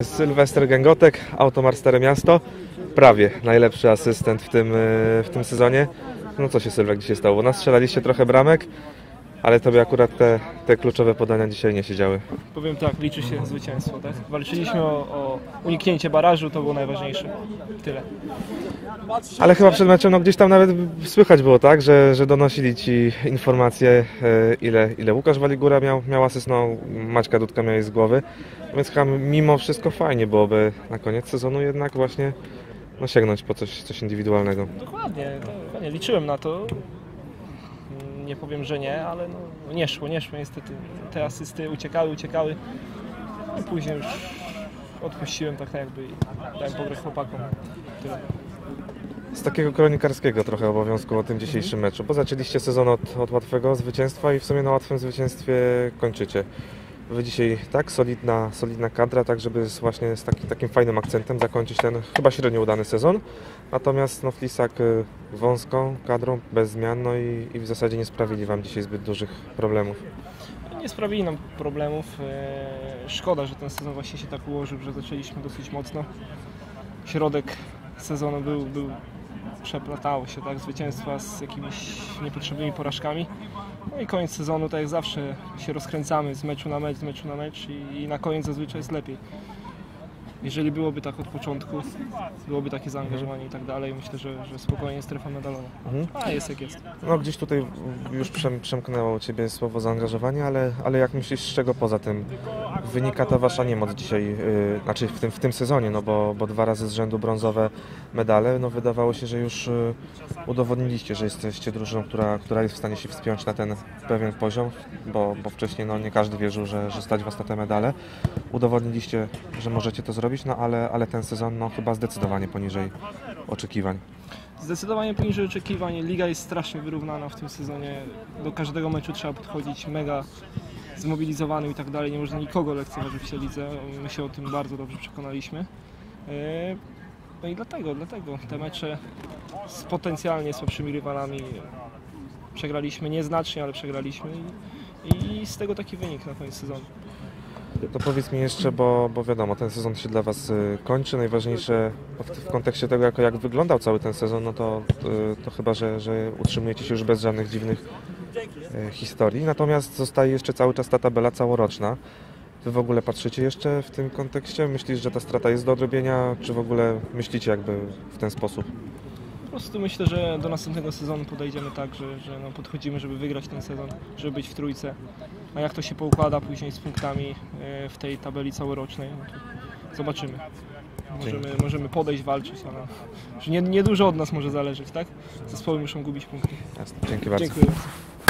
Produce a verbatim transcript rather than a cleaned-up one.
Sylwester Gęgotek, Automar Stare Miasto, prawie najlepszy asystent w tym, w tym sezonie. No co się, Sylwek, dzisiaj stało? Nas strzelaliście trochę bramek, ale tobie akurat te, te kluczowe podania dzisiaj nie siedziały. Powiem tak, liczy się zwycięstwo, tak? Walczyliśmy o, o uniknięcie barażu, to było najważniejsze. Tyle. Ale chyba przed meczem no, gdzieś tam nawet słychać było, tak, że, że donosili ci informacje, ile, ile Łukasz Waligura miał, miał asyst, no Maćka Dudka miał jej z głowy. Więc chyba mimo wszystko fajnie byłoby na koniec sezonu jednak właśnie no, sięgnąć po coś, coś indywidualnego. Dokładnie, dokładnie, liczyłem na to. Nie powiem, że nie, ale no, nie szło, nie szło niestety. Te asysty uciekały, uciekały i później już odpuściłem tak jakby i dałem pograć chłopakom. Tyle. Z takiego kronikarskiego trochę obowiązku o tym dzisiejszym meczu, bo zaczęliście sezon od, od łatwego zwycięstwa i w sumie na łatwym zwycięstwie kończycie. Wy dzisiaj tak, solidna, solidna kadra, tak żeby właśnie z taki, takim fajnym akcentem zakończyć ten chyba średnio udany sezon. Natomiast no, Flisak wąską kadrą, bez zmian, no i, i w zasadzie nie sprawili Wam dzisiaj zbyt dużych problemów. Nie sprawili nam problemów. Szkoda, że ten sezon właśnie się tak ułożył, że zaczęliśmy dosyć mocno. Środek sezonu był, był przeplatało się, tak, zwycięstwa z jakimiś niepotrzebnymi porażkami. No i koniec sezonu, tak jak zawsze, się rozkręcamy z meczu na mecz, z meczu na mecz i, i na koniec zazwyczaj jest lepiej. Jeżeli byłoby tak od początku, byłoby takie zaangażowanie i tak dalej, myślę, że, że spokojnie strefa medalowa. Mhm. A jest jak jest. No gdzieś tutaj już przem, przemknęło u Ciebie słowo zaangażowanie, ale, ale jak myślisz, z czego poza tym wynika ta Wasza niemoc dzisiaj, yy, znaczy w tym, w tym sezonie, no bo, bo dwa razy z rzędu brązowe medale, no wydawało się, że już yy, udowodniliście, że jesteście drużyną, która, która jest w stanie się wspiąć na ten pewien poziom, bo, bo wcześniej no, nie każdy wierzył, że, że stać Was na te medale. Udowodniliście, że możecie to zrobić, no ale, ale ten sezon no, chyba zdecydowanie poniżej oczekiwań. Zdecydowanie poniżej oczekiwań. Liga jest strasznie wyrównana w tym sezonie. Do każdego meczu trzeba podchodzić mega zmobilizowany i tak dalej. Nie można nikogo lekceważyć w tej lidze. My się o tym bardzo dobrze przekonaliśmy. No i dlatego, dlatego te mecze z potencjalnie słabszymi rywalami przegraliśmy nieznacznie, ale przegraliśmy i, i z tego taki wynik na koniec sezonu. To powiedz mi jeszcze, bo, bo wiadomo, ten sezon się dla Was kończy. Najważniejsze w, w kontekście tego, jak, jak wyglądał cały ten sezon, no to, to chyba, że, że utrzymujecie się już bez żadnych dziwnych e, historii. Natomiast zostaje jeszcze cały czas ta tabela całoroczna. Wy w ogóle patrzycie jeszcze w tym kontekście? Myślisz, że ta strata jest do odrobienia, czy w ogóle myślicie jakby w ten sposób? Po prostu myślę, że do następnego sezonu podejdziemy tak, że, że no podchodzimy, żeby wygrać ten sezon, żeby być w trójce. A jak to się poukłada później z punktami w tej tabeli całorocznej, no to zobaczymy. Możemy, możemy podejść, walczyć, ale że nie, nie dużo od nas może zależeć, tak? Zespoły muszą gubić punkty. Jasne. Dzięki bardzo. Dziękuję bardzo.